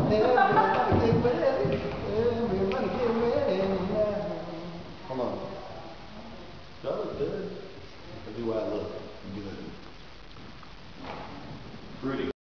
Everybody get ready. Everybody get ready now. Hold on. That was good. Let's do what I look. Good. Fruity.